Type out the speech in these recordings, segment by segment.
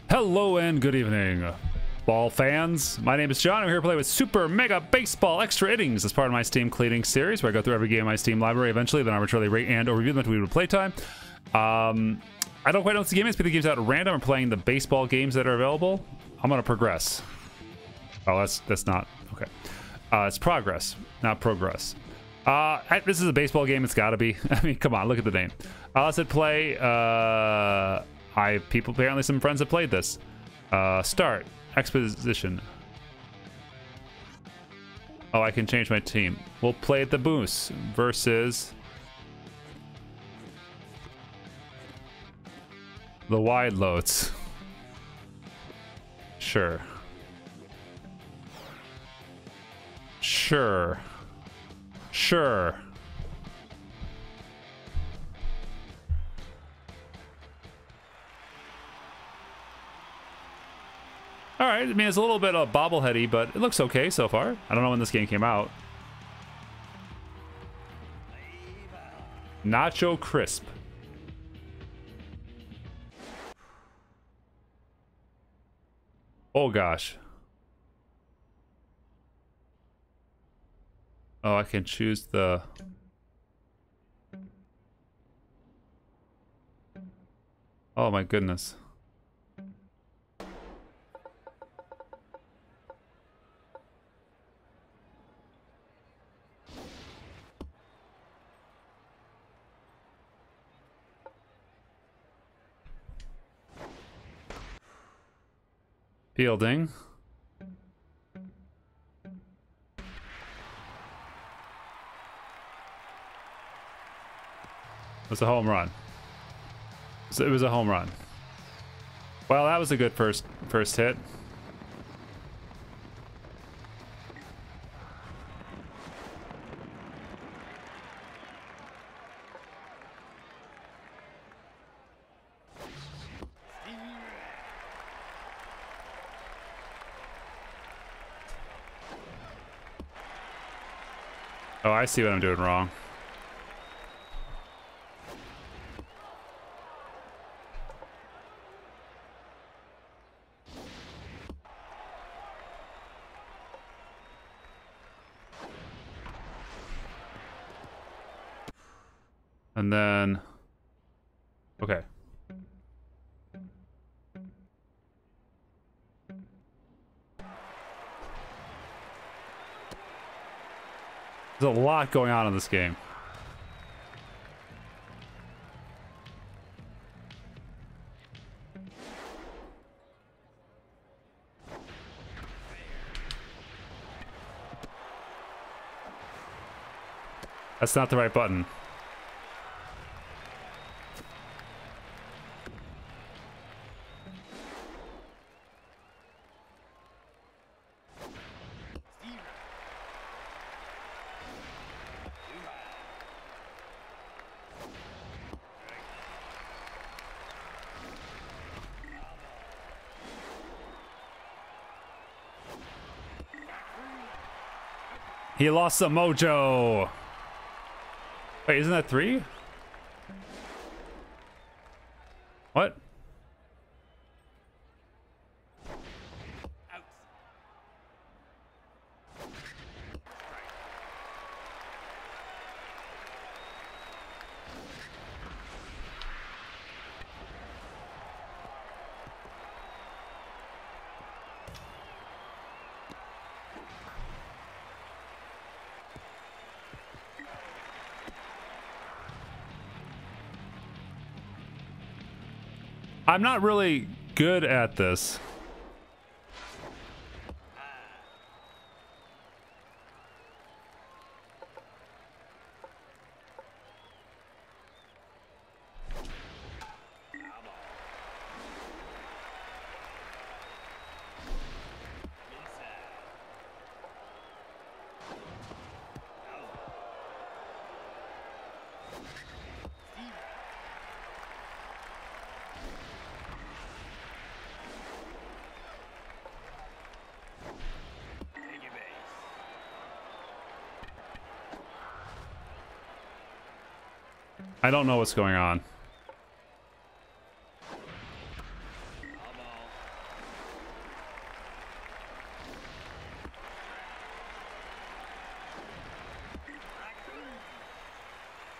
Hello and good evening, ball fans. My name is John. I'm here to play with Super Mega Baseball Extra Innings as part of my Steam Cleaning series, where I go through every game in my Steam library eventually, then arbitrarily rate and or review them until we play time. I don't quite know what the game is, but the game's out at random. I'm playing the baseball games that are available. I'm gonna progress. Oh, that's not okay. It's progress, not progress. This is a baseball game. It's got to be. I mean, come on, look at the name. Let's hit play. Apparently some friends have played this. Start. Exposition. Oh, I can change my team. We'll play the Moose versus the Wide Loads. Sure. Sure. Sure. All right, I mean, it's a little bit bobbleheady, but it looks okay so far. I don't know when this game came out. Nacho Crisp. Oh, gosh. Oh, I can choose the... Oh, my goodness. Fielding. It was a home run. It was a home run. Well, that was a good first hit. Oh, I see what I'm doing wrong. And then, okay. There's a lot going on in this game. That's not the right button. He lost some mojo. Wait, isn't that 3? What? I'm not really good at this. I don't know what's going on.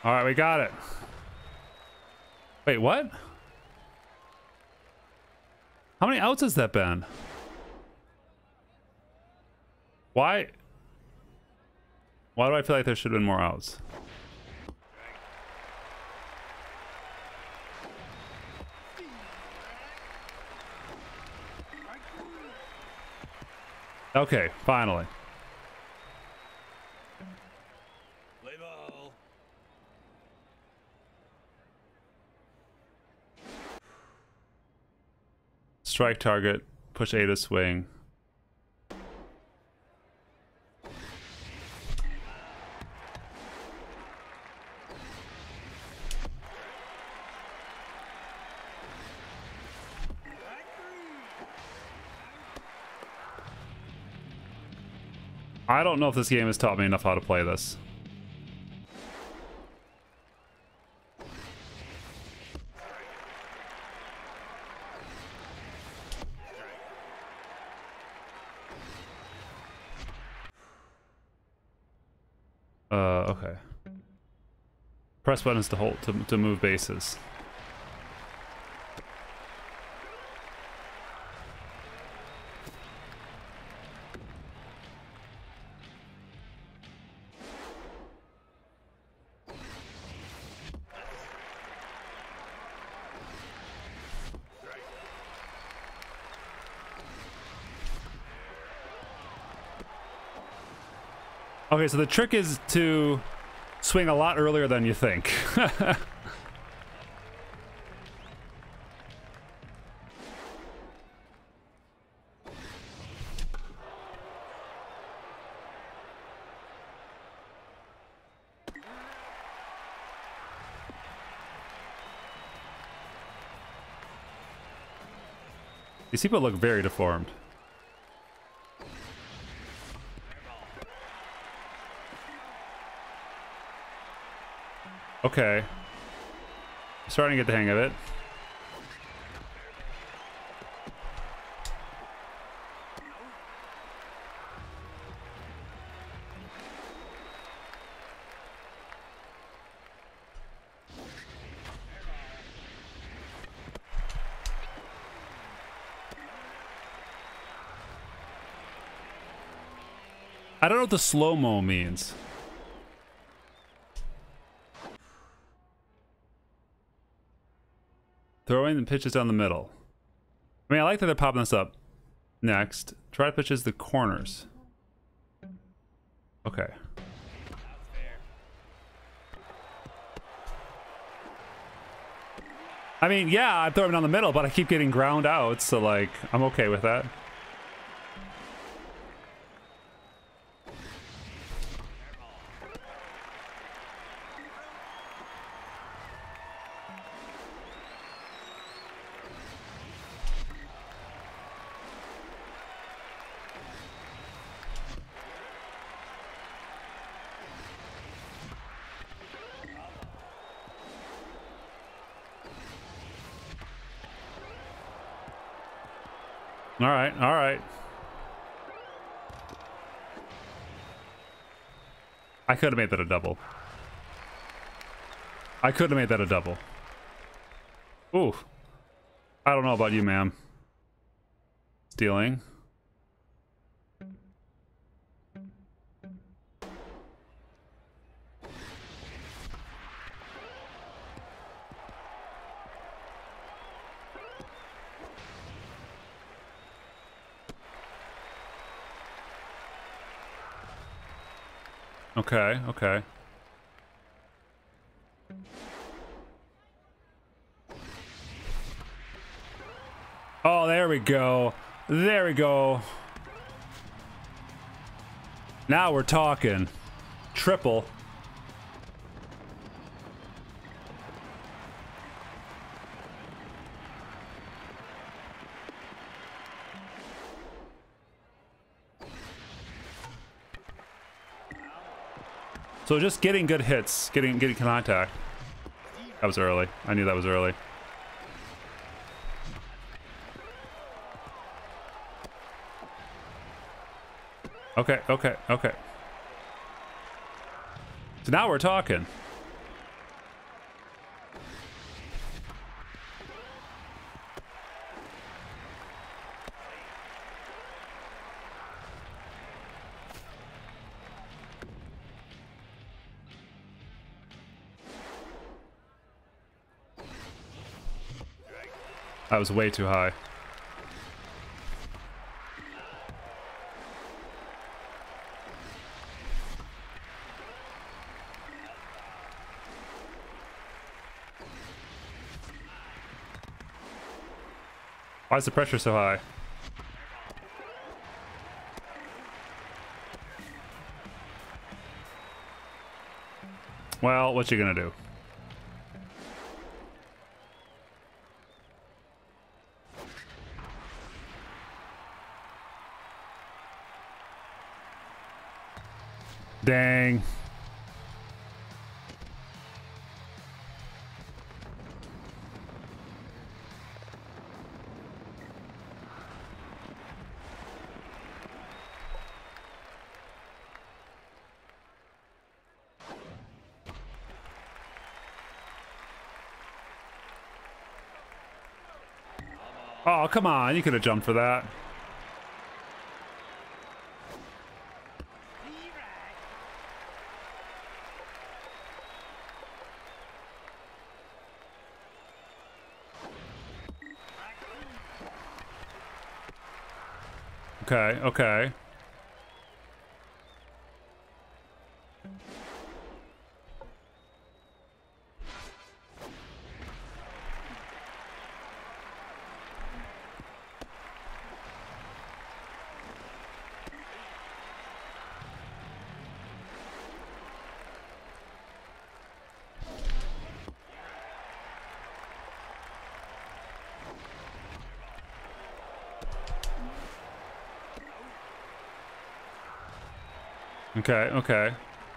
All right, we got it. Wait, what? How many outs has that been? Why? Why do I feel like there should have been more outs? Okay, finally. Play ball. Strike target, push A to swing. I don't know if this game has taught me enough how to play this. Okay. Press buttons to hold to move bases. Okay, so the trick is to swing a lot earlier than you think. These people look very deformed. Okay. I'm starting to get the hang of it. I don't know what the slow-mo means. Throwing the pitches down the middle. I mean, I like that they're popping this up. Next, try to pitches the corners. Okay. I mean, yeah, I'm throwing down the middle, but I keep getting ground out, so like, I'm okay with that. All right, all right. I could have made that a double. I could have made that a double. Ooh. I don't know about you, ma'am. Stealing. Okay, okay. Oh, there we go. There we go. Now we're talking. Triple. So just getting good hits, getting contact. That was early. I knew that was early. Okay, okay, okay. So now we're talking. That was way too high. Why is the pressure so high? Well, what you gonna do? Dang. Oh, come on. You could have jumped for that. Okay, okay. Okay, okay.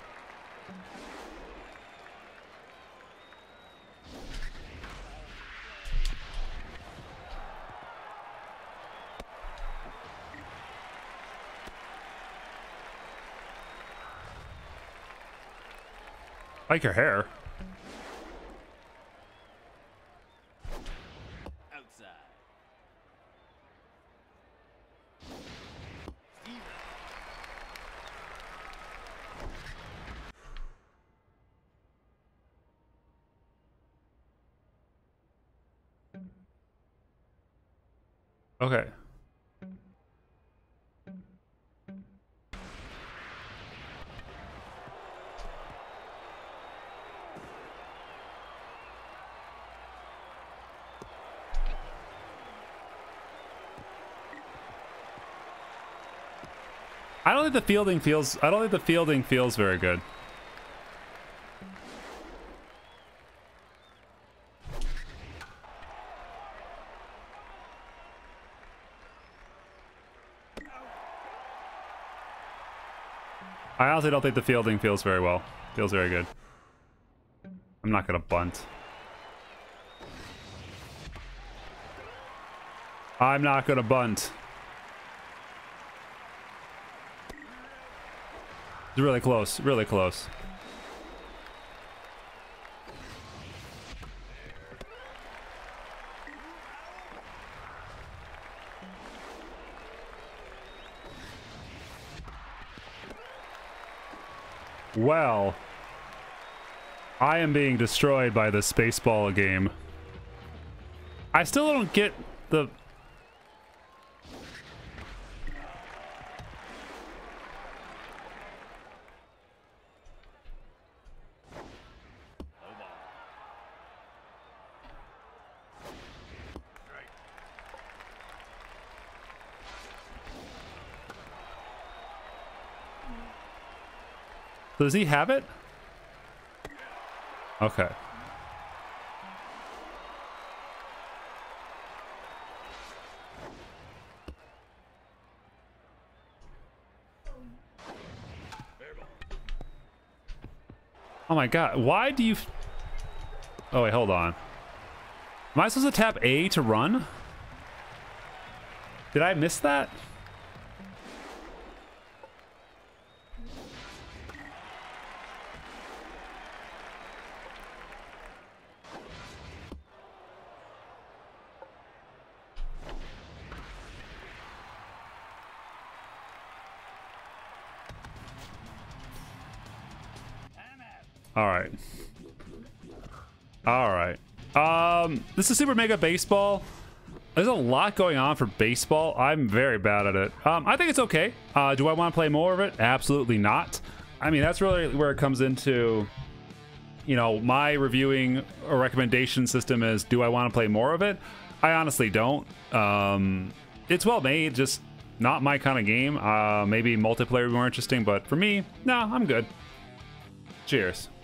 I like your hair. Outside. Okay. I don't think the fielding feels very good. I honestly don't think the fielding feels very well. Feels very good. I'm not gonna bunt. I'm not gonna bunt. It's really close, really close. Well, I am being destroyed by this baseball game. I still don't get the... Does he have it? Okay. Oh my god, why do you... Oh wait, hold on. Am I supposed to tap A to run? Did I miss that? All right. All right. This is Super Mega Baseball. There's a lot going on for baseball. I'm very bad at it. I think it's okay. Do I want to play more of it? Absolutely not. I mean, that's really where it comes into, you know, my reviewing or recommendation system is, do I want to play more of it? I honestly don't. It's well made, just not my kind of game. Maybe multiplayer would be more interesting, but for me, no, I'm good. Cheers.